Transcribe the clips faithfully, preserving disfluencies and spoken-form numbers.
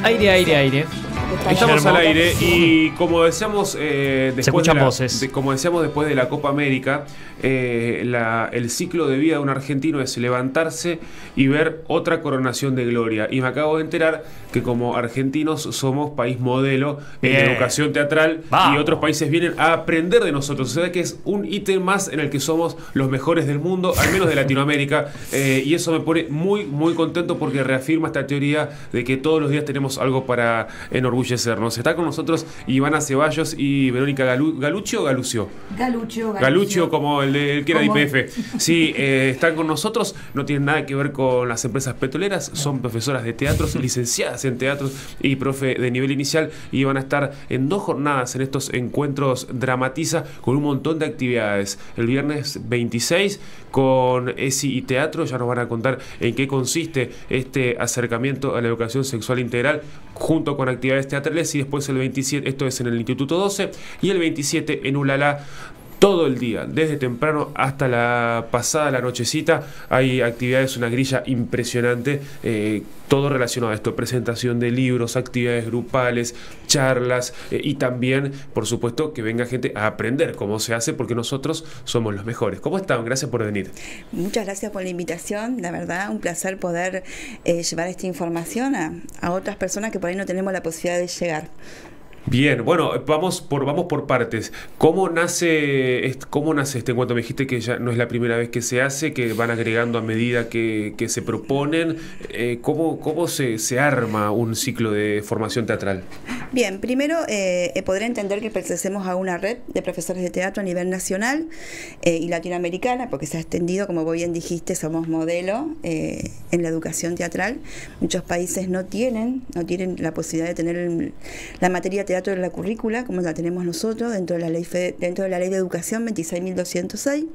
Aire, aire, aire. Estamos al aire y como decíamos eh, después de la, voces. De, como decíamos después de la Copa América, eh, la, el ciclo de vida de un argentino es levantarse y ver otra coronación de gloria. Y me acabo de enterar que como argentinos somos país modelo en Bien. educación teatral. Vamos. Y otros países vienen a aprender de nosotros. O sea que es un ítem más en el que somos los mejores del mundo, al menos de Latinoamérica. Eh, y eso me pone muy, muy contento porque reafirma esta teoría de que todos los días tenemos algo para enorgullecernos. Está con nosotros Ivana Ceballos y Verónica Galu ¿Galuccio o Galucio? Galuccio, Galuccio. Galuccio, como el, de, el que era de Como- I P F. Sí, eh, están con nosotros. No tienen nada que ver con las empresas petroleras. Son profesoras de teatros, licenciadas en teatros y profe de nivel inicial. Y van a estar en dos jornadas en estos encuentros Dramatiza con un montón de actividades. El viernes veintiséis con ESI y Teatro. Ya nos van a contar en qué consiste este acercamiento a la educación sexual integral junto con actividades teatrales. Y después el veintisiete, esto es en el Instituto doce, y el veintisiete en Ulala. Todo el día, desde temprano hasta la pasada la nochecita, hay actividades, una grilla impresionante, eh, todo relacionado a esto, presentación de libros, actividades grupales, charlas, eh, y también, por supuesto, que venga gente a aprender cómo se hace, porque nosotros somos los mejores. ¿Cómo están? Gracias por venir. Muchas gracias por la invitación, la verdad, un placer poder eh, llevar esta información a, a otras personas que por ahí no tenemos la posibilidad de llegar. Bien, bueno, vamos por vamos por partes. ¿Cómo nace est- cómo nace este encuentro? Me dijiste que ya no es la primera vez que se hace, que van agregando a medida que, que se proponen. Eh, ¿Cómo, cómo se, se arma un ciclo de formación teatral? Bien, primero eh, eh, poder entender que pertenecemos a una red de profesores de teatro a nivel nacional eh, y latinoamericana, porque se ha extendido, como vos bien dijiste, somos modelo eh, en la educación teatral. Muchos países no tienen, no tienen la posibilidad de tener el- la materia teatro en la currícula, como la tenemos nosotros, dentro de la ley, fe- dentro de la ley de educación veintiséis mil doscientos seis,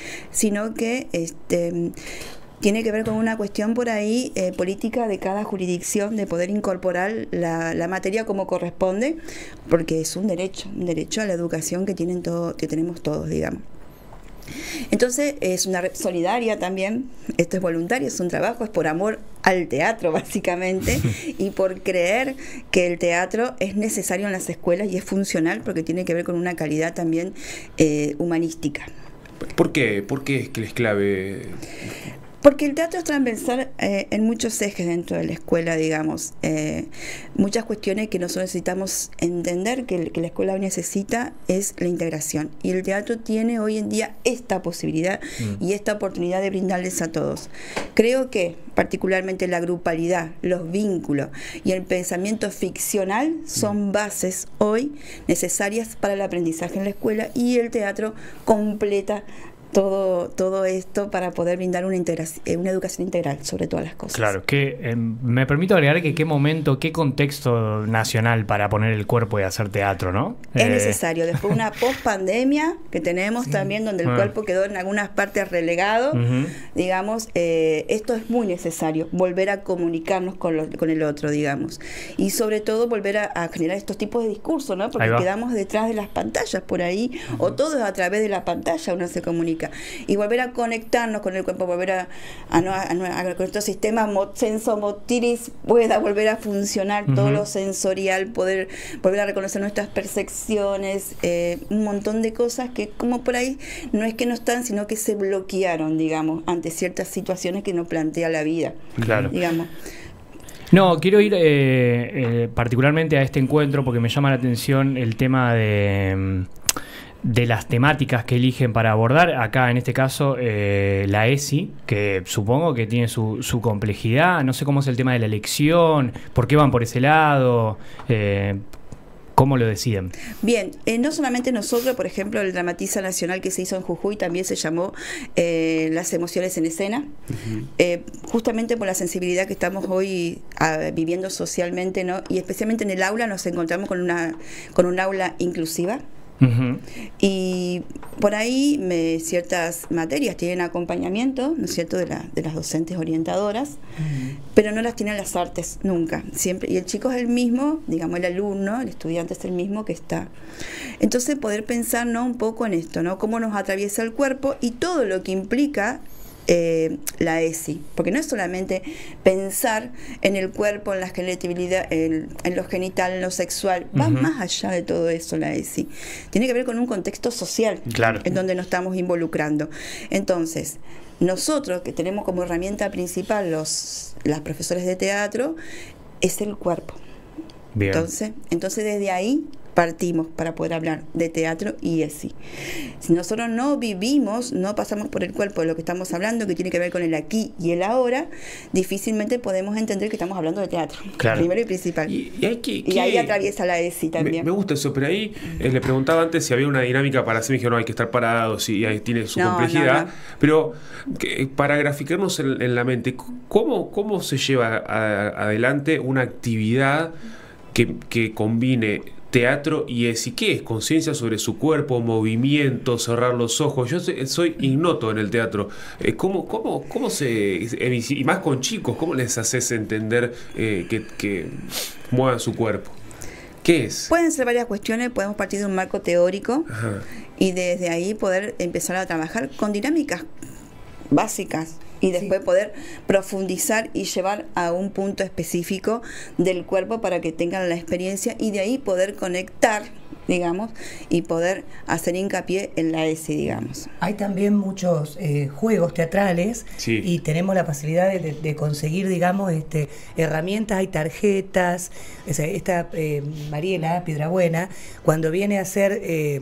sino que este tiene que ver con una cuestión por ahí eh, política de cada jurisdicción de poder incorporar la, la materia como corresponde, porque es un derecho, un derecho a la educación que tienen todo, que tenemos todos, digamos. Entonces es una red solidaria también, esto es voluntario, es un trabajo, es por amor al teatro básicamente y por creer que el teatro es necesario en las escuelas y es funcional porque tiene que ver con una calidad también eh, humanística. ¿Por qué? ¿Por qué es que es clave? Porque el teatro es transversal eh, en muchos ejes dentro de la escuela, digamos. Eh, muchas cuestiones que nosotros necesitamos entender que, el- que la escuela hoy necesita es la integración. Y el teatro tiene hoy en día esta posibilidad Mm. y esta oportunidad de brindarles a todos. Creo que particularmente la grupalidad, los vínculos y el pensamiento ficcional son bases hoy necesarias para el aprendizaje en la escuela, y el teatro completa todo, todo esto para poder brindar una, integración, eh, una educación integral sobre todas las cosas. Claro, que eh, me permito agregar que qué momento, qué contexto nacional para poner el cuerpo y hacer teatro, ¿no? Es Eh, necesario. Después una post-pandemia que tenemos también, donde el Ah. cuerpo quedó en algunas partes relegado, Ujú. digamos, eh, esto es muy necesario, volver a comunicarnos con, lo- con el otro, digamos. Y sobre todo volver a, a generar estos tipos de discursos, ¿no? Ahí Porque va. quedamos detrás de las pantallas por ahí, o todo a través de la pantalla uno se comunica. Y volver a conectarnos con el cuerpo, volver a, a, no- a, no- a que nuestro sistema mo- sensomotriz pueda volver a funcionar, todo Ujú. lo sensorial, poder volver a reconocer nuestras percepciones, eh, un montón de cosas que como por ahí no es que no están, sino que se bloquearon, digamos, ante ciertas situaciones que nos plantea la vida, Claro. digamos. No, quiero ir eh, eh, particularmente a este encuentro porque me llama la atención el tema de, mm, de las temáticas que eligen para abordar. Acá, en este caso, eh, la ESI, que supongo que tiene su, su complejidad. No sé cómo es el tema de la elección, por qué van por ese lado, eh, cómo lo deciden. Bien, eh, no solamente nosotros, por ejemplo, el Dramatiza Nacional que se hizo en Jujuy también se llamó eh, Las emociones en escena, eh, justamente por la sensibilidad que estamos hoy ah, viviendo socialmente, ¿no? Y especialmente en el aula nos encontramos con una con un aula inclusiva. Ujú. Y por ahí me, ciertas materias tienen acompañamiento, ¿no es cierto?, de, la, de las docentes orientadoras, pero no las tienen las artes nunca, siempre. Y el chico es el mismo, digamos, el alumno, el estudiante es el mismo que está. Entonces poder pensar, ¿no?, un poco en esto, ¿no?, cómo nos atraviesa el cuerpo y todo lo que implica eh, la E S I, porque no es solamente pensar en el cuerpo, en la genitalidad, en, en lo genital, en lo sexual, va uh-huh. más allá de todo eso la E S I. Tiene que ver con un contexto social, claro, en donde nos estamos involucrando. Entonces, nosotros que tenemos como herramienta principal los las profesores de teatro, es el cuerpo. Bien. Entonces, entonces desde ahí partimos para poder hablar de teatro y E S I. Si nosotros no vivimos, no pasamos por el cuerpo de lo que estamos hablando, que tiene que ver con el aquí y el ahora, difícilmente podemos entender que estamos hablando de teatro. Claro. Primero y principal. Y, y, hay que, y que, ahí atraviesa la E S I también. Me, me gusta eso, pero ahí eh, le preguntaba antes si había una dinámica para hacer, me dijeron, no, hay que estar parados, y ahí tiene su no, complejidad. No, no. Pero que, para graficarnos en, en la mente, ¿cómo, cómo se lleva a, adelante una actividad que, que combine teatro y E S I? ¿Qué es? Conciencia sobre su cuerpo, movimiento, cerrar los ojos. Yo soy, soy ignoto en el teatro. Eh, ¿Cómo, cómo, cómo se... Y más con chicos, ¿cómo les haces entender eh, que, que muevan su cuerpo? ¿Qué es? Pueden ser varias cuestiones, podemos partir de un marco teórico. Ajá. Y desde ahí poder empezar a trabajar con dinámicas básicas. Y después sí. poder profundizar y llevar a un punto específico del cuerpo para que tengan la experiencia y de ahí poder conectar, digamos, y poder hacer hincapié en la E S I, digamos. Hay también muchos eh, juegos teatrales sí. y tenemos la facilidad de, de, de conseguir, digamos, este, herramientas, hay tarjetas. O sea, esta eh, Mariela Piedrabuena, cuando viene a hacer... Eh,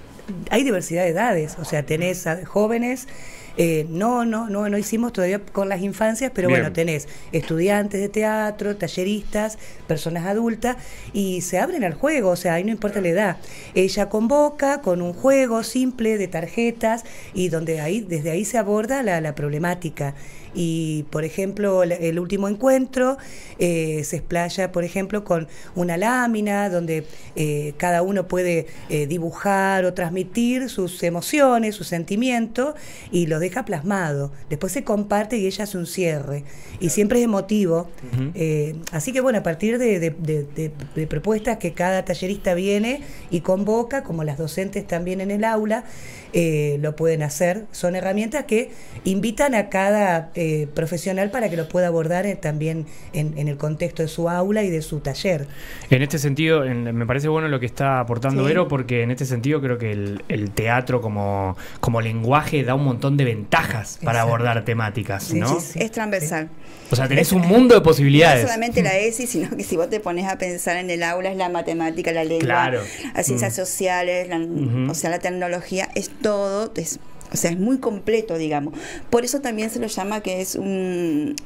hay diversidad de edades, o sea, tenés a jóvenes... Eh, no, no, no, no hicimos todavía con las infancias, pero Bien. Bueno, tenés estudiantes de teatro, talleristas, personas adultas, y se abren al juego, o sea, ahí no importa la edad. Ella convoca con un juego simple de tarjetas y donde ahí, desde ahí se aborda la, la problemática. Y, por ejemplo, el último encuentro eh, se explaya, por ejemplo, con una lámina donde eh, cada uno puede eh, dibujar o transmitir sus emociones, sus sentimientos, y lo deja plasmado. Después se comparte y ella hace un cierre. Y siempre es emotivo. Uh-huh. Eh, así que, bueno, a partir de, de, de, de, de propuestas que cada tallerista viene y convoca, como las docentes también en el aula, eh, lo pueden hacer. Son herramientas que invitan a cada... Eh, Eh, profesional para que lo pueda abordar eh, también en, en el contexto de su aula y de su taller. En este sentido, en, me parece bueno lo que está aportando sí. Vero, porque en este sentido creo que el, el teatro como, como lenguaje da un montón de ventajas Exacto. para abordar temáticas, sí, ¿no? Sí, sí. Es transversal. Sí. O sea, tenés un mundo de posibilidades. No solamente la E S I, sino que si vos te pones a pensar en el aula, es la matemática, la lengua, claro. las ciencias mm. sociales, la, uh-huh. o sea, la tecnología, es todo... Es, o sea, es muy completo, digamos. Por eso también se lo llama que es un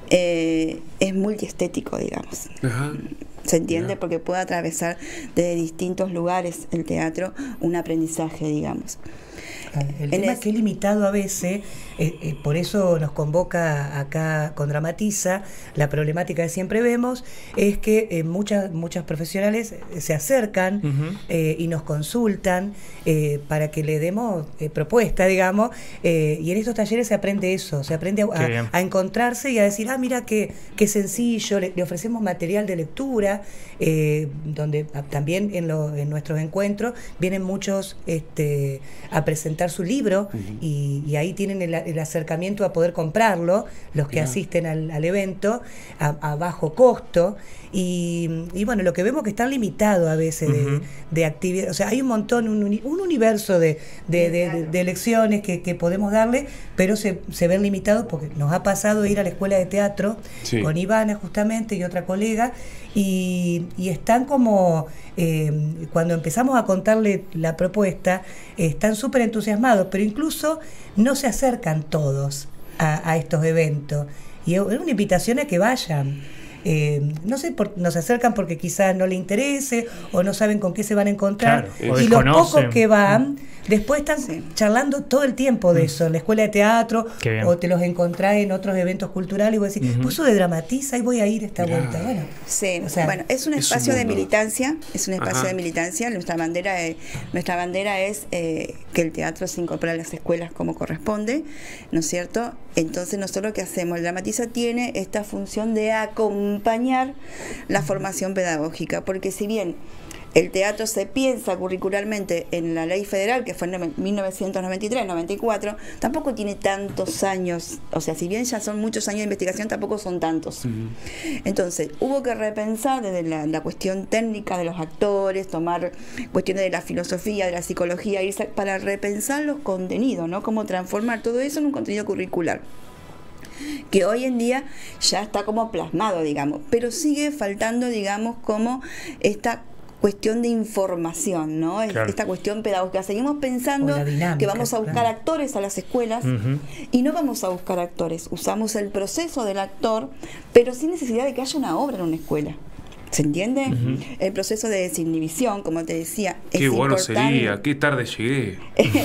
eh, es multiestético, digamos. Ajá. ¿Se entiende? Ajá. Porque puede atravesar desde distintos lugares el teatro un aprendizaje, digamos. El tema es que es limitado a veces, eh, eh, por eso nos convoca acá con Dramatiza, la problemática que siempre vemos es que eh, muchas muchas profesionales se acercan uh-huh. eh, y nos consultan eh, para que le demos eh, propuesta, digamos, eh, y en estos talleres se aprende eso, se aprende a, a, a encontrarse y a decir, ah, mira qué, qué sencillo, le, le ofrecemos material de lectura, eh, donde también en, lo, en nuestros encuentros vienen muchos este, a presentar su libro uh-huh. y, y ahí tienen el, el acercamiento a poder comprarlo, los que yeah. asisten al, al evento a, a bajo costo y, y bueno, lo que vemos que está limitado a veces uh-huh. de, de actividad, o sea, hay un montón, un, un universo de, de, de, de, de lecciones que, que podemos darle, pero se, se ven limitados porque nos ha pasado ir a la escuela de teatro sí. con Ivana justamente y otra colega y, y están como eh, cuando empezamos a contarle la propuesta eh, están súper entusiasmados, pero incluso no se acercan todos a, a estos eventos y es una invitación a que vayan. Eh, no sé, por, nos acercan porque quizás no les interese o no saben con qué se van a encontrar claro, y los pocos que van después están sí. charlando todo el tiempo de mm. eso en la escuela de teatro o te los encontrás en otros eventos culturales y vos decís, uh-huh. vos sos de Dramatiza y voy a ir esta claro. vuelta. Bueno, sí, o sea, bueno, es un espacio es un de militancia, es un espacio Ajá. de militancia. Nuestra bandera es, nuestra bandera es eh, que el teatro se incorpore a las escuelas como corresponde, ¿no es cierto? Entonces nosotros lo que hacemos, el Dramatiza tiene esta función de acompañar la formación pedagógica, porque si bien El teatro se piensa curricularmente en la ley federal, que fue en mil novecientos noventa y tres noventa y cuatro, tampoco tiene tantos años, o sea, si bien ya son muchos años de investigación, tampoco son tantos. Uh-huh. Entonces, hubo que repensar desde la, la cuestión técnica de los actores, tomar cuestiones de la filosofía, de la psicología, irse para repensar los contenidos, ¿no? Cómo transformar todo eso en un contenido curricular, que hoy en día ya está como plasmado, digamos, pero sigue faltando, digamos, como esta cuestión de información, ¿no? Claro. Esta cuestión pedagógica. Seguimos pensando dinámica, que vamos a buscar claro. actores a las escuelas, uh-huh. y no vamos a buscar actores. Usamos el proceso del actor, pero sin necesidad de que haya una obra en una escuela. ¿Se entiende? Uh-huh. El proceso de desinhibición, como te decía, es Qué bueno importante. Sería, qué tarde llegué.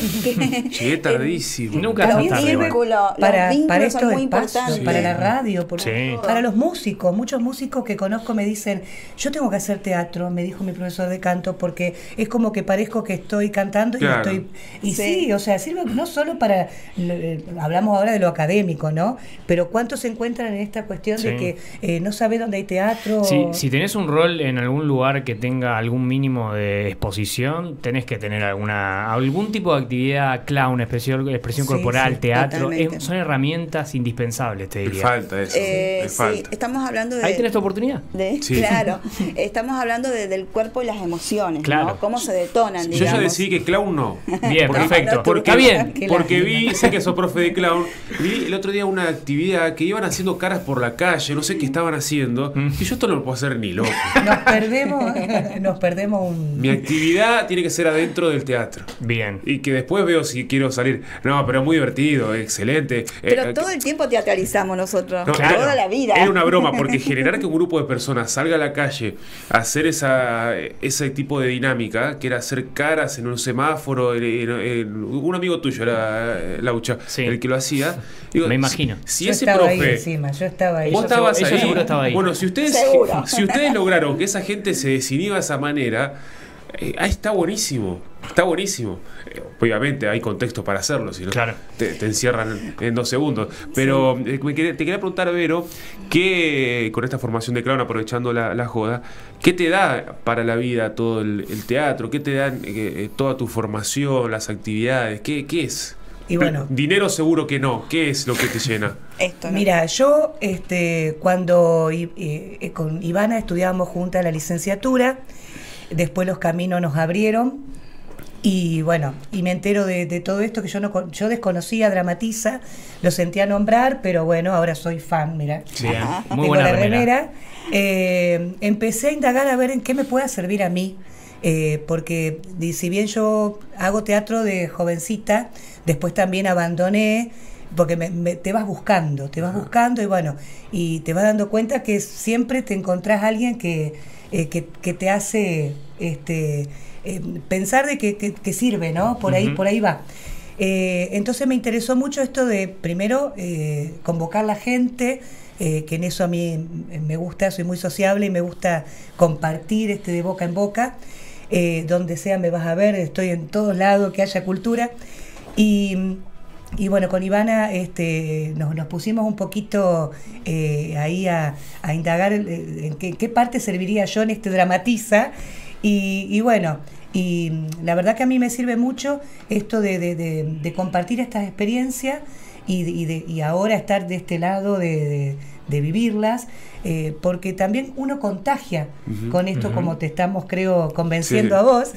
Llegué tardísimo. Nunca tan tarde. Para, para estos son muy espacios, sí. para la radio, por sí. para los músicos. Muchos músicos que conozco me dicen, yo tengo que hacer teatro, me dijo mi profesor de canto, porque es como que parezco que estoy cantando claro. y estoy... Y sí. sí, o sea, sirve no solo para... Hablamos ahora de lo académico, ¿no? Pero ¿cuántos se encuentran en esta cuestión sí. de que eh, no sabes dónde hay teatro? Sí, si tenés un rol en algún lugar que tenga algún mínimo de exposición, tenés que tener alguna algún tipo de actividad, clown, expresión, expresión sí, corporal, sí, teatro, es, son herramientas indispensables, te diría. Me falta eso. Eh, me sí, falta. Estamos hablando de... Ahí tenés tu oportunidad. De, sí. Claro, estamos hablando de, del cuerpo y las emociones, claro. ¿no? Cómo se detonan, Yo digamos. ya decidí que clown no. Bien, porque, perfecto. No, porque, está bien. Porque vi, sé que sos profe de clown, vi el otro día una actividad que iban haciendo caras por la calle, no sé qué estaban haciendo, mm. y yo esto no lo puedo hacer ni loco. Nos perdemos, nos perdemos un... Mi actividad tiene que ser adentro del teatro. Bien. Y que después veo si quiero salir. No, pero es muy divertido, excelente. Pero eh, todo el tiempo teatralizamos nosotros, no, claro, toda la vida. Era una broma, porque generar que un grupo de personas salga a la calle a hacer esa, ese tipo de dinámica, que era hacer caras en un semáforo, en, en, en, un amigo tuyo era Laucha, sí. el que lo hacía. Digo, me imagino. Si, si yo ese estaba profe, ahí encima, yo estaba ahí. Vos estabas ahí. ahí. estaba ahí. Bueno, si ustedes, si ustedes lograron que esa gente se desinhiba de esa manera, eh, ahí está buenísimo. Está buenísimo. Eh, obviamente hay contextos para hacerlo, si no claro. te, te encierran en, en dos segundos. Pero sí. eh, me quería, te quería preguntar, Vero, ¿qué, con esta formación de clown, aprovechando la, la joda, qué te da para la vida todo el, el teatro? ¿Qué te dan eh, toda tu formación, las actividades? ¿Qué, qué es? Y bueno, dinero seguro que no. ¿Qué es lo que te llena? Esto, ¿no? Mira, yo este, cuando eh, con Ivana estudiábamos juntas la licenciatura, después los caminos nos abrieron y bueno, y me entero de, de todo esto que yo no yo desconocía, Dramatiza, lo sentía nombrar, pero bueno, ahora soy fan, mira. Sí, muy tengo buena la remera. remera. Eh, empecé a indagar a ver en qué me pueda servir a mí. Eh, porque si bien yo hago teatro de jovencita, después también abandoné, porque me, me, te vas buscando, te vas buscando y bueno, y te vas dando cuenta que siempre te encontrás a alguien que, eh, que, que te hace este, eh, pensar de que, que, que sirve, ¿no? Por ahí, uh-huh. por ahí va. Eh, entonces me interesó mucho esto de, primero, eh, convocar a la gente, eh, que en eso a mí me gusta, soy muy sociable y me gusta compartir este de boca en boca. Eh, donde sea me vas a ver, estoy en todos lados, que haya cultura. Y, y bueno, con Ivana este, nos, nos pusimos un poquito eh, ahí a, a indagar en qué, qué parte serviría yo en este Dramatiza. Y, y bueno, y la verdad que a mí me sirve mucho esto de, de, de, de compartir estas experiencias y, y, de, y ahora estar de este lado de, de, de vivirlas. Eh, porque también uno contagia uh-huh, con esto, uh-huh. como te estamos, creo, convenciendo sí. a vos.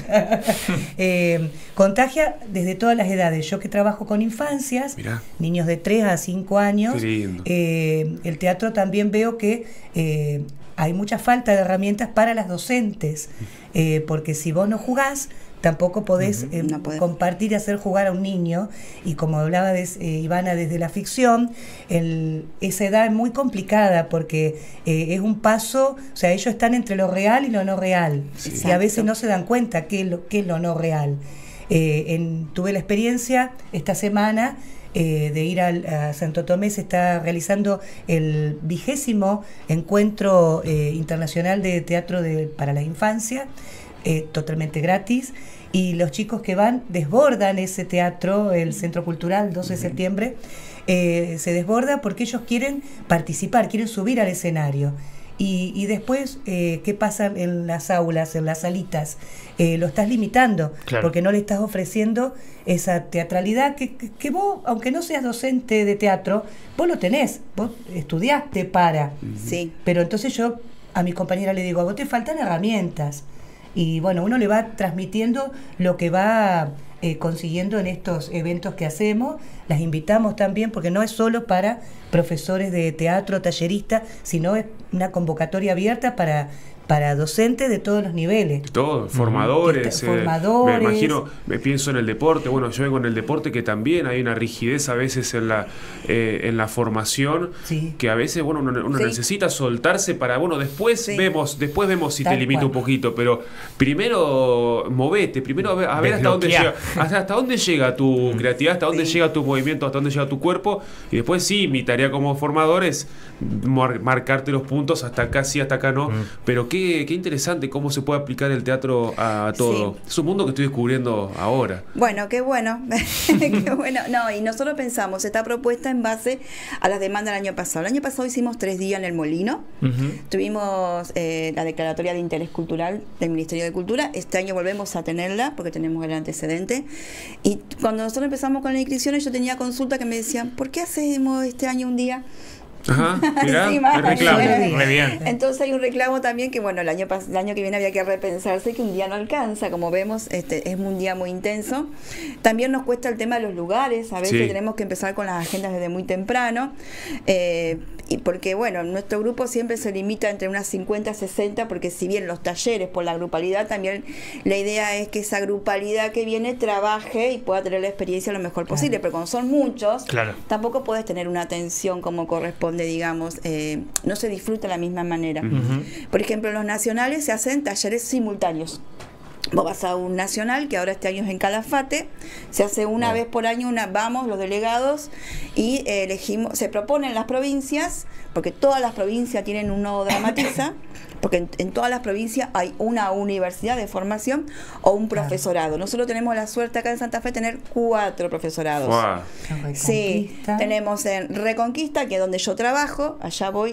eh, contagia desde todas las edades. Yo que trabajo con infancias, Mirá. niños de tres a cinco años, eh, el teatro también veo que eh, hay mucha falta de herramientas para las docentes, eh, porque si vos no jugás, tampoco podés uh-huh. eh, no compartir y hacer jugar a un niño. Y como hablaba de, eh, Ivana desde la ficción, el, esa edad es muy complicada porque eh, es un paso, o sea, ellos están entre lo real y lo no real. Sí. Y a veces no se dan cuenta qué es lo, qué es lo no real. Eh, en, tuve la experiencia esta semana eh, de ir al, a Santo Tomé. Se está realizando el vigésimo encuentro eh, internacional de teatro de, para la infancia, eh, totalmente gratis. Y los chicos que van desbordan ese teatro, el Centro Cultural, doce de septiembre, eh, se desborda porque ellos quieren participar, quieren subir al escenario. Y, y después, eh, ¿qué pasa en las aulas, en las salitas? Eh, lo estás limitando, claro, porque no le estás ofreciendo esa teatralidad que, que, que vos, aunque no seas docente de teatro, vos lo tenés, vos estudiaste para. Sí. Pero entonces yo a mis compañeras le digo, a vos te faltan herramientas. Y bueno, uno le va transmitiendo lo que va eh, consiguiendo en estos eventos que hacemos. Las invitamos también, porque no es solo para profesores de teatro, talleristas, sino es una convocatoria abierta para, para docentes de todos los niveles. Todos, formadores. Eh, formadores. Me imagino, me pienso en el deporte. Bueno, yo vengo en el deporte, que también hay una rigidez a veces en la eh, en la formación, sí, que a veces, bueno, uno, uno sí. necesita soltarse para, bueno, después sí. vemos después vemos si Tal te limita cual. un poquito, pero primero movete, primero a ver, a ver hasta dónde llega, hasta, hasta dónde llega tu creatividad, hasta dónde sí. llega tu movimiento, hasta dónde llega tu cuerpo, y después sí, mi tarea como formador es mar, marcarte los puntos, hasta acá sí, hasta acá no, mm. pero qué, qué interesante cómo se puede aplicar el teatro a todo. Sí. Es un mundo que estoy descubriendo ahora. Bueno, qué bueno, qué bueno. No, y nosotros pensamos, esta propuesta en base a las demandas del año pasado. El año pasado hicimos tres días en el Molino, uh-huh. tuvimos eh, la declaratoria de interés cultural del Ministerio de Cultura. Este año volvemos a tenerla porque tenemos el antecedente, y cuando nosotros empezamos con las inscripciones yo tenía consulta que me decían, ¿por qué hacemos este año un día? Ajá, mirá, sí, el reclamo. Muy bien. Entonces hay un reclamo también que, bueno, el año, el año que viene había que repensarse que un día no alcanza, como vemos, este es un día muy intenso. También nos cuesta el tema de los lugares, a veces sí. tenemos que empezar con las agendas desde muy temprano, eh, y porque, bueno, nuestro grupo siempre se limita entre unas cincuenta a sesenta, porque si bien los talleres por la grupalidad, también la idea es que esa grupalidad que viene trabaje y pueda tener la experiencia lo mejor posible, claro. pero cuando son muchos, claro. tampoco puedes tener una atención como corresponde, digamos, eh, no se disfruta de la misma manera. Uh-huh. Por ejemplo, en los nacionales se hacen talleres simultáneos. Vos vas a un nacional, que ahora este año es en Calafate, se hace una no. vez por año, una vamos los delegados y eh, elegimos, se proponen las provincias, porque todas las provincias tienen un nodo Dramatiza, porque en, en todas las provincias hay una universidad de formación o un profesorado. Nosotros tenemos la suerte acá en Santa Fe de tener cuatro profesorados. Wow. Sí, tenemos en Reconquista, que es donde yo trabajo, allá voy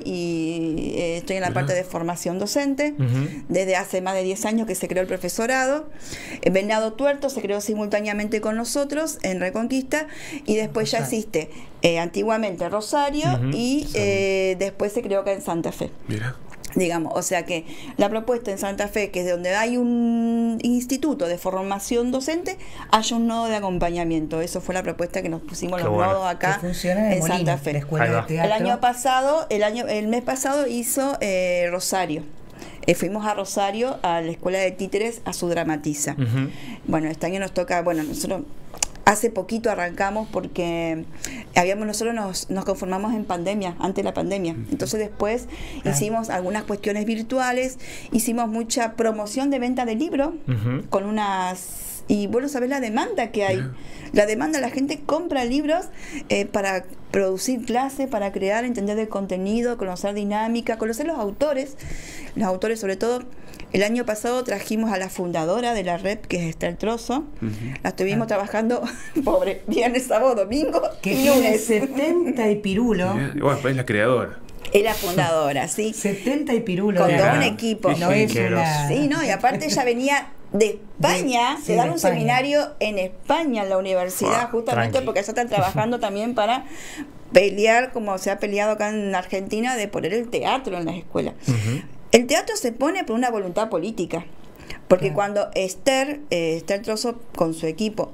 y eh, estoy en la uh-huh. parte de formación docente, uh-huh. desde hace más de diez años que se creó el profesorado. En Venado Tuerto se creó simultáneamente con nosotros en Reconquista, y después ya existe eh, antiguamente Rosario, uh-huh. y eh, después se creó acá en Santa Fe. Mira. Digamos, o sea que la propuesta en Santa Fe, que es de donde hay un instituto de formación docente, haya un nodo de acompañamiento. Eso fue la propuesta que nos pusimos Qué los bueno. nodos acá en Molino, Santa Fe. La escuela de teatro. El año pasado, el año, el mes pasado hizo eh, Rosario. Eh, fuimos a Rosario, a la escuela de títeres, a su Dramatiza. Uh-huh. Bueno, este año nos toca, bueno, nosotros hace poquito arrancamos porque habíamos nosotros nos, nos conformamos en pandemia, antes de la pandemia. Entonces después ah. hicimos algunas cuestiones virtuales, hicimos mucha promoción de venta de libros, uh-huh. con unas... Y bueno, sabés la demanda que hay. Yeah. La demanda, la gente compra libros eh, para producir clases, para crear, entender el contenido, conocer dinámica, conocer los autores. Los autores, sobre todo, el año pasado trajimos a la fundadora de la red, que es Esther Trozo. Uh-huh. La estuvimos ah. trabajando, pobre, viernes, sábado, domingo que y lunes. setenta y pirulo. Yeah. Bueno, pues es la creadora. Es la fundadora, sí. setenta y pirulo. Con todo ah. un equipo. No es una... Sí, no, y aparte ella venía de España, de, sí, de dar un España. seminario en España, en la universidad, wow, justamente tranqui. porque ya están trabajando también para pelear, como se ha peleado acá en Argentina, de poner el teatro en las escuelas. Uh-huh. El teatro se pone por una voluntad política, porque claro. cuando Esther, eh, Esther Trozo con su equipo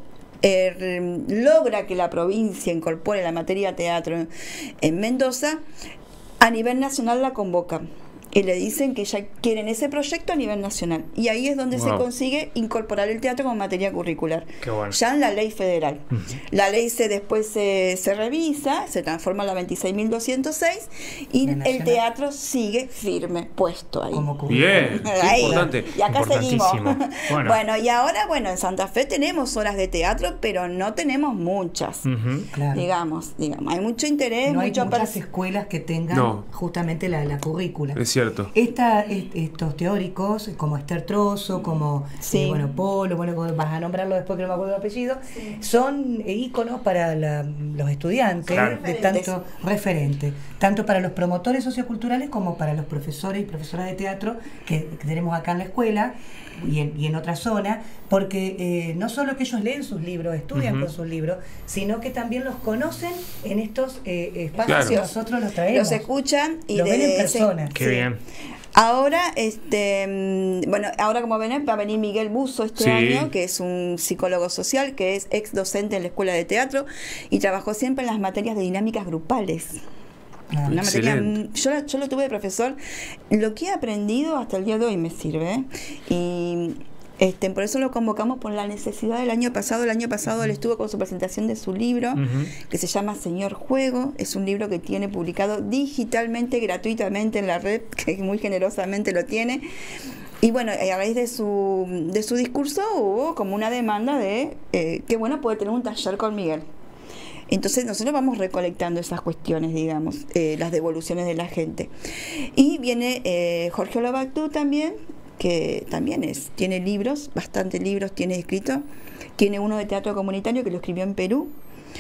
eh, logra que la provincia incorpore la materia teatro en, en Mendoza, a nivel nacional la convocan y le dicen que ya quieren ese proyecto a nivel nacional, y ahí es donde wow. se consigue incorporar el teatro como materia curricular. Qué bueno. Ya en la ley federal. Uh-huh. La ley se después se, se revisa, se transforma en la veintiséis mil doscientos seis y el teatro sigue firme, puesto ahí. Como bien, ahí. Importante. Y acá seguimos. Bueno. bueno, y ahora, bueno, en Santa Fe tenemos horas de teatro, pero no tenemos muchas. Uh-huh. Claro. Digamos, digamos, hay mucho interés. No mucho hay muchas escuelas que tengan no. justamente la, la currícula. Es cierto. Esta, est estos teóricos, como Esther Trozo, como sí. eh, bueno, Polo, bueno, vas a nombrarlo después que no me acuerdo el apellido, sí. son eh, íconos para la, los estudiantes, claro. de tanto referente, tanto para los promotores socioculturales como para los profesores y profesoras de teatro que, que tenemos acá en la escuela y en, y en otra zona, porque eh, no solo que ellos leen sus libros, estudian uh-huh. con sus libros, sino que también los conocen en estos eh, espacios claro. que nosotros los traemos. Los escuchan y los de, ven en persona. Qué sí. bien. Ahora, este, bueno, ahora como ven, va a venir Miguel Buzo este sí. año, que es un psicólogo social, que es ex docente en la Escuela de Teatro y trabajó siempre en las materias de dinámicas grupales. Ah, una materia, yo, yo lo tuve de profesor, lo que he aprendido hasta el día de hoy me sirve, y este, por eso lo convocamos por la necesidad del año pasado. El año pasado uh-huh. él estuvo con su presentación de su libro, uh-huh. que se llama Señor Juego. Es un libro que tiene publicado digitalmente, gratuitamente en la red, que muy generosamente lo tiene. Y bueno, a raíz de su, de su discurso hubo como una demanda de eh, que bueno, puede tener un taller con Miguel. Entonces nosotros vamos recolectando esas cuestiones, digamos, eh, las devoluciones de la gente. Y viene eh, Jorge Olobactú también, que también es, tiene libros, bastantes libros tiene escrito. Tiene uno de teatro comunitario que lo escribió en Perú.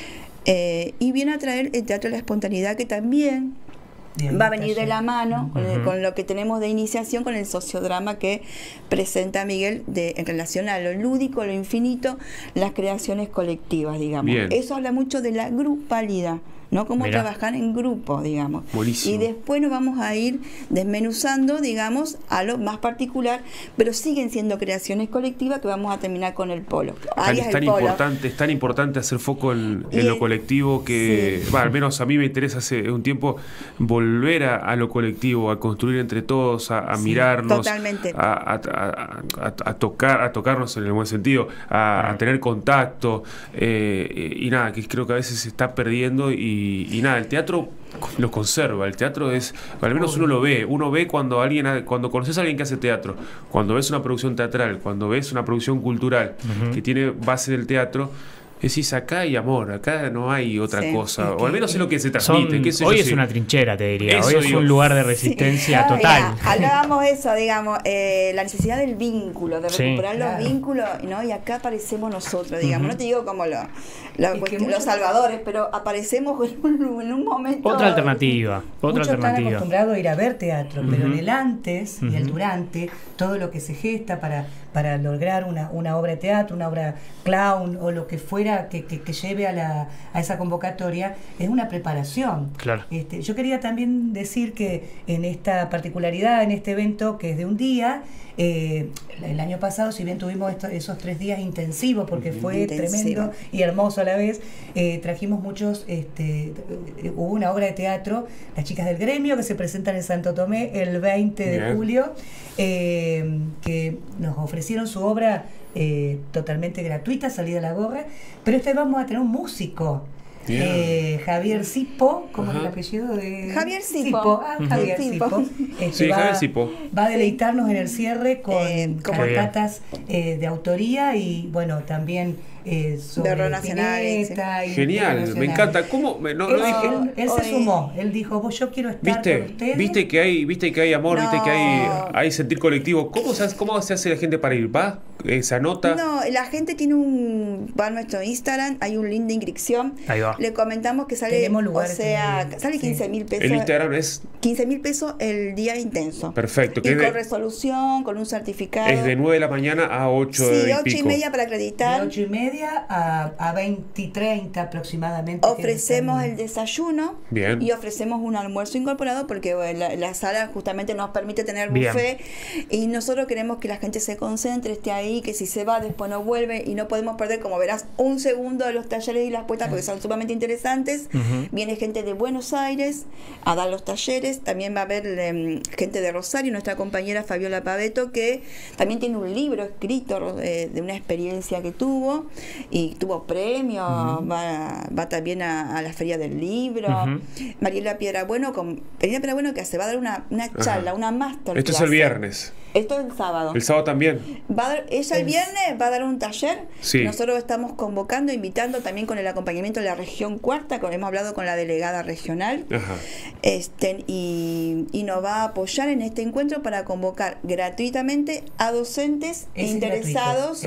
Eh, y viene a traer el teatro de la espontaneidad, que también va a venir de la mano con, el, con lo que tenemos de iniciación, con el sociodrama que presenta Miguel de, en relación a lo lúdico, lo infinito, las creaciones colectivas, digamos. Bien. Eso habla mucho de la grupalidad, ¿no? Cómo Mirá. trabajar en grupo, digamos. Buenísimo. Y después nos vamos a ir desmenuzando, digamos, a lo más particular, pero siguen siendo creaciones colectivas que vamos a terminar con el polo. Tan, es, tan polo. Importante, es tan importante hacer foco en, en lo colectivo que, sí. bah, al menos a mí me interesa hace un tiempo volver a, a lo colectivo, a construir entre todos, a, a sí, mirarnos, totalmente. A, a, a, a, a tocar, a tocarnos en el buen sentido, a, a tener contacto, eh, y nada, que creo que a veces se está perdiendo y Y, y nada, el teatro lo conserva. El teatro es, al menos uno lo ve, uno ve cuando alguien, cuando conoces a alguien que hace teatro, cuando ves una producción teatral, cuando ves una producción cultural uh-huh. que tiene base del teatro, decís, acá hay amor, acá no hay otra sí, cosa, o al menos es lo que se transmite. Son, qué sé hoy yo, es sí. una trinchera, te diría. Eso hoy es digo. un lugar de resistencia sí. total. Mira, hablábamos eso, digamos, eh, la necesidad del vínculo, de recuperar sí, los claro. vínculos, ¿no? Y acá aparecemos nosotros, digamos, uh-huh. no te digo como lo, lo, cuestión, los salvadores, pero aparecemos en un, en un momento. Otra alternativa, otra Muchos alternativa. Están acostumbrados a ir a ver teatro, uh-huh. pero en el antes uh-huh. y el durante, todo lo que se gesta para, para lograr una, una obra de teatro, una obra clown o lo que fuera que, que, que lleve a, la, a esa convocatoria, es una preparación. Claro. Este, yo quería también decir que en esta particularidad, en este evento que es de un día, eh, el año pasado, si bien tuvimos esto, esos tres días intensivos, porque fue Intensivo. tremendo y hermoso a la vez, eh, trajimos muchos, este, hubo una obra de teatro, Las Chicas del Gremio, que se presentan en Santo Tomé el veinte de Bien. julio, eh, que nos ofrecieron su obra eh, totalmente gratuita, salida a la gorra, pero esta vez vamos a tener un músico. Eh, Javier Sipo, ¿cómo Ajá. es el apellido de Javier Sipo? Sipo. Ah, uh-huh. Javier Sipo. Este, sí, va, Javier Sipo. Va a deleitarnos en el cierre con eh, cantatas eh, de autoría y bueno, también eh, sobre de nacional, Spinetta sí. y Genial, me encanta. ¿Cómo? Me, no, él, no dije, él, él se sumó, él dijo, vos yo quiero estar ¿Viste? con ustedes. ¿Viste que hay, viste que hay amor, no. viste que hay, hay sentir colectivo? ¿Cómo se, ¿Cómo se hace la gente para ir? ¿Va? ¿Se anota? No, la gente tiene un, va a nuestro Instagram, hay un link de inscripción. Ahí va. Le comentamos que sale, o sea, sale quince mil pesos. El Instagram es quince mil pesos el día intenso. Perfecto. Y con de, resolución, con un certificado. Es de nueve de la mañana a ocho sí, y ocho pico. y media para acreditar. De ocho y media a, a veinte y treinta aproximadamente. Ofrecemos el desayuno. Bien. Y ofrecemos un almuerzo incorporado porque bueno, la, la sala justamente nos permite tener Bien. buffet. Y nosotros queremos que la gente se concentre, esté ahí, que si se va después no vuelve. Y no podemos perder, como verás, un segundo de los talleres y las puestas porque son sumamente interesantes. Uh-huh. Viene gente de Buenos Aires a dar los talleres. También va a haber um, gente de Rosario, nuestra compañera Fabiola Paveto, que también tiene un libro escrito eh, de una experiencia que tuvo y tuvo premios. Uh-huh. va, va también a, a la Feria del Libro. Uh-huh. Mariela Piedrabueno, con Mariela Piedrabueno, que se va a dar una, una charla, uh-huh. una masterclass. Esto es el viernes. Esto es el sábado. El sábado también. Va a dar, ella el viernes va a dar un taller. Sí. Nosotros estamos convocando, invitando también con el acompañamiento de la región cuarta, con, hemos hablado con la delegada regional. Ajá. Este, y, y nos va a apoyar en este encuentro para convocar gratuitamente a docentes es interesados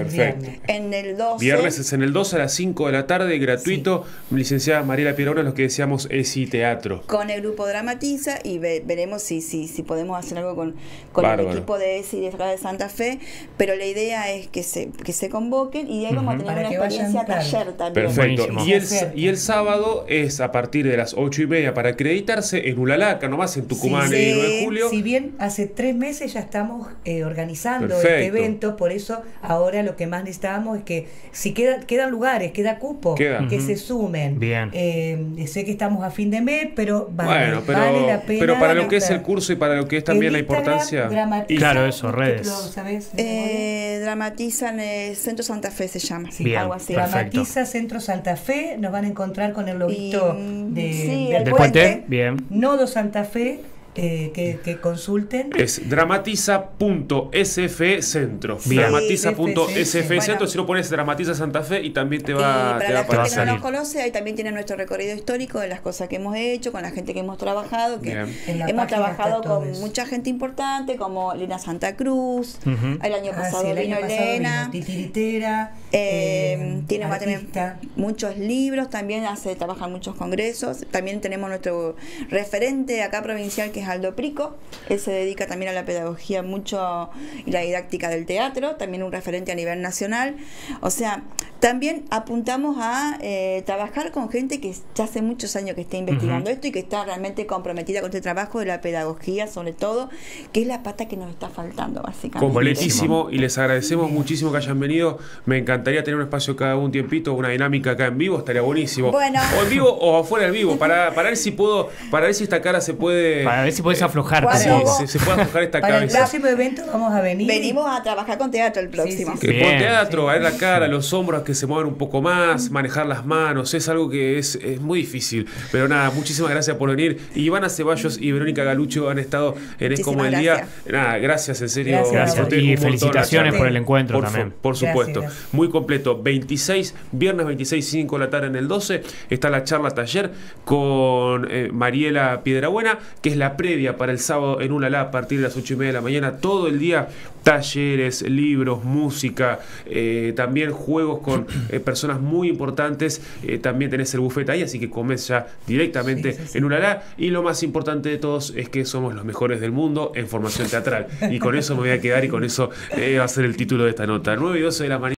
en el doce. Viernes es en el doce a las cinco de la tarde, gratuito. Sí. Licenciada Mariela Piedrabuena, lo que decíamos es ESI Teatro. Con el grupo Dramatiza y ve, veremos si, si, si podemos hacer algo con, con el equipo de ESI de de Santa Fe, pero la idea es que se, que se convoquen y de ahí vamos uh-huh. a tener para una experiencia vayan, taller claro. también. Perfecto. Y el, y el sábado es a partir de las ocho y media para acreditarse en Ulalaca, nomás en Tucumán, sí, el nueve de julio. Si bien hace tres meses ya estamos eh, organizando Perfecto. este evento, por eso ahora lo que más necesitamos es que si queda, quedan lugares, queda cupo, queda. que uh-huh. se sumen. Bien. Eh, sé que estamos a fin de mes, pero vale, bueno, pero, vale la pena. Pero para lo que es el curso y para lo que es también el la importancia. Y claro, eso, redes. ¿Sabes? Eh, Dramatizan eh, Centro Santa Fe se llama, sí, Bien, algo así. Dramatiza Centro Santa Fe, nos van a encontrar con el loguito y, de, sí, del, del puente. puente. Bien. Nodo Santa Fe. Eh, que, que consulten. Es dramatiza punto s f centro. Dramatiza punto s f centro. Bueno, si no pones Dramatiza Santa Fe y también te va, para te la va a gente que no nos conoce, ahí también tiene nuestro recorrido histórico de las cosas que hemos hecho, con la gente que hemos trabajado, que hemos trabajado con eso. mucha gente importante, como Lina Santa Cruz. Uh-huh. El año pasado ah, sí, el vino año Elena. Titiritera. Eh, eh, tiene, va a tener muchos libros, también hace, trabaja en muchos congresos. También tenemos nuestro referente acá provincial, que es Aldo Prico. Él se dedica también a la pedagogía mucho y la didáctica del teatro, también un referente a nivel nacional. O sea, también apuntamos a eh, trabajar con gente que ya hace muchos años que está investigando uh-huh. esto y que está realmente comprometida con este trabajo de la pedagogía, sobre todo, que es la pata que nos está faltando, básicamente. Completísimo, y les agradecemos muchísimo que hayan venido. Me encantaría tener un espacio cada un tiempito, una dinámica acá en vivo, estaría buenísimo. Bueno. O en vivo o afuera del vivo, para, para ver si puedo, para ver si esta cara se puede... Para ver si puedes aflojar. Sí, se, se puede aflojar esta para cabeza. El próximo evento vamos a venir. Venimos a trabajar con teatro el próximo. Sí, sí, sí. Con teatro, sí. a ver la cara, los hombros que se mueven un poco más, manejar las manos, es algo que es, es muy difícil. Pero nada, muchísimas gracias por venir. Ivana Ceballos y Verónica Galucho han estado en Es Como el Día. Nada, gracias, en serio. Gracias. gracias. Y felicitaciones por el encuentro por, también. Por supuesto. Gracias, gracias. Muy completo. veintiséis, viernes veintiséis, cinco de la tarde en el doce. Está la charla taller con eh, Mariela Piedrabuena, que es la previa para el sábado en Ulalá a partir de las ocho y media de la mañana. Todo el día, talleres, libros, música, eh, también juegos con eh, personas muy importantes. Eh, también tenés el buffet ahí, así que comés ya directamente sí, sí, sí. en Ulalá. Y lo más importante de todos es que somos los mejores del mundo en formación teatral. Y con eso me voy a quedar y con eso eh, va a ser el título de esta nota. nueve y doce de la mañana.